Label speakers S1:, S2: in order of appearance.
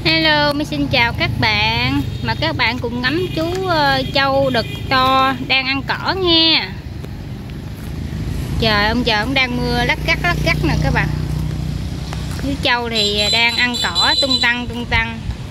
S1: Hello, mình xin chào các bạn. Mà các bạn cùng ngắm chú trâu đực to đang ăn cỏ nghe. Trời ông đang mưa lắc cắt nè các bạn. Chú trâu thì đang ăn cỏ tung tăng.